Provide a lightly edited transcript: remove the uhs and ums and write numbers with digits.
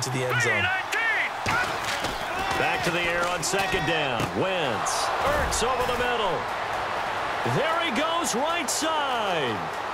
into the end zone. Back to the air on second down. Wentz. Ertz over the middle. There he goes right side.